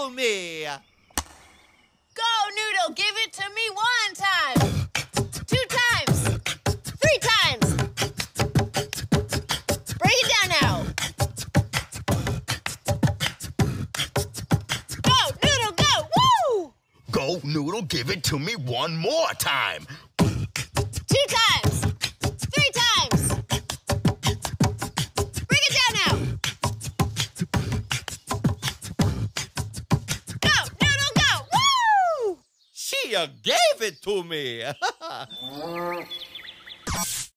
to me. Go, Noodle, give it to me 1 time. 2 times. 3 times. Break it down now. Go, Noodle, go. Woo! Go, Noodle, give it to me 1 more time. 2 times. 3 times. Break it down now. Go, Noodle, go. Woo! She gave it to me.